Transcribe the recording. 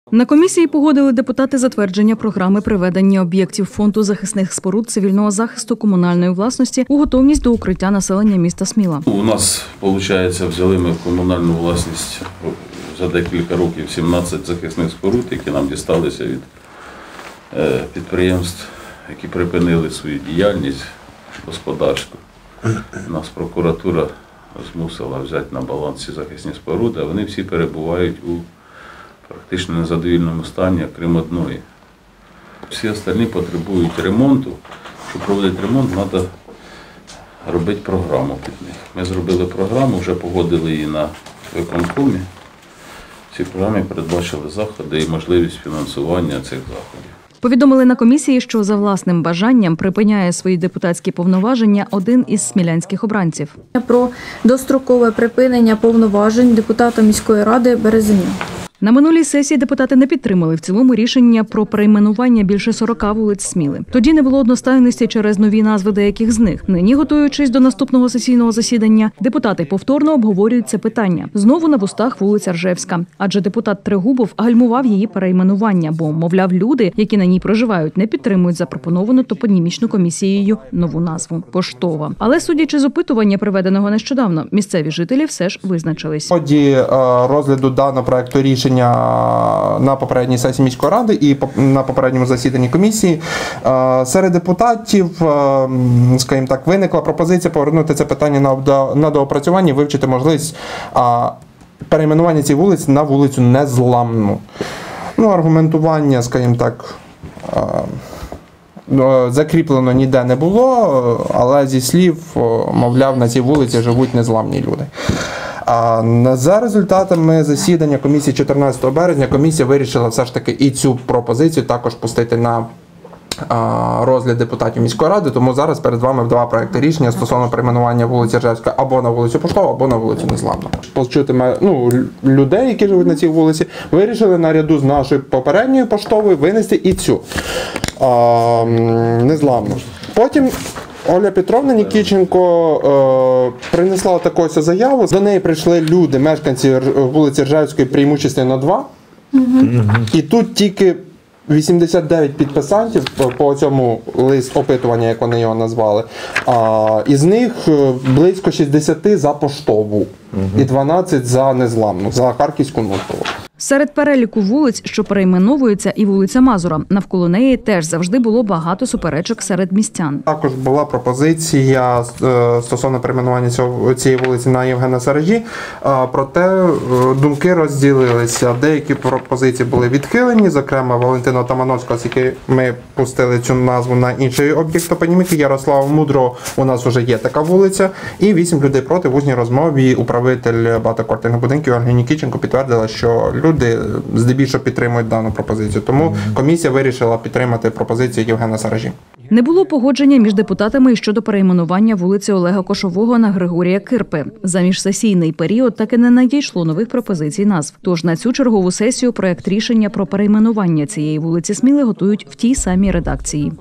На комісії погодили депутати затвердження програми приведення об'єктів фонду захисних споруд цивільного захисту комунальної власності у готовність до укриття населення міста Сміла. У нас, виходить, взяли ми в комунальну власність за декілька років 17 захисних споруд, які нам дісталися від підприємств, які припинили свою діяльність господарську. Нас прокуратура змусила взяти на баланс ці захисні споруди, а вони всі перебувають у практично незадовільному стані, крім одної. Всі остальні потребують ремонту. Щоб проводити ремонт, треба робити програму під них. Ми зробили програму, вже погодили її на виконкомі. В цій програмі передбачили заходи і можливість фінансування цих заходів. Повідомили на комісії, що за власним бажанням припиняє свої депутатські повноваження один із смілянських обранців. Про дострокове припинення повноважень депутата міської ради Березеня. На минулій сесії депутати не підтримали в цілому рішення про перейменування більше 40 вулиць Сміли. Тоді не було одностайності через нові назви деяких з них. Нині, готуючись до наступного сесійного засідання, депутати повторно обговорюють це питання. Знову на вустах вулиця Ржевська. Адже депутат Трегубов гальмував її перейменування, бо, мовляв, люди, які на ній проживають, не підтримують запропоновану топонімічну комісією нову назву – Поштова. Але, судячи з опитування, проведеного нещодавно, місцеві жителі все ж визначились. В ході розгляду даного проекту рішення на попередній сесії міської ради і на попередньому засіданні комісії серед депутатів, скажімо так, виникла пропозиція повернути це питання на доопрацювання, вивчити можливість перейменування цієї вулиці на вулицю Незламну. Аргументування, скажімо так, закріплено ніде не було, але зі слів, мовляв, на цій вулиці живуть незламні люди. За результатами засідання комісії 14 березня комісія вирішила все ж таки і цю пропозицію також пустити на розгляд депутатів міської ради, тому зараз перед вами два проекти рішення стосовно перейменування вулиці Ржевська або на вулицю Поштову, або на вулицю Незламну. Почути людей, які живуть на цій вулиці, вирішили наряду з нашою попередньою Поштовою винести і цю Незламну. Потім Оля Петровна Нікіченко принесла таку ось заяву. До неї прийшли люди, мешканці вулиці Ржевської, преимущественно 2. І тут тільки 89 підписантів по цьому лист опитування, як вони його назвали. Із них близько 60 за Поштову і 12 за Незламну, за Харківську Нутрову. Серед переліку вулиць, що перейменовуються, і вулиця Мазура. Навколо неї теж завжди було багато суперечок серед містян. Також була пропозиція стосовно перейменування цієї вулиці на Євгена Саражі, проте думки розділилися. Деякі пропозиції були відхилені, зокрема Валентина Тамановська, оскільки ми пустили цю назву на інший об'єкт топоніміки, Ярослава Мудрого, у нас вже є така вулиця, і 8 людей проти. В усній розмові управитель багатоквартирних будинків Ольга Нікіченко підтвердила, що люди здебільшого підтримують дану пропозицію. Тому комісія вирішила підтримати пропозицію Євгена Саражі. Не було погодження між депутатами щодо перейменування вулиці Олега Кошового на Григорія Кирпи. За міжсесійний період так і не надійшло нових пропозицій назв. Тож на цю чергову сесію проект рішення про перейменування цієї вулиці Сміли готують в тій самій редакції.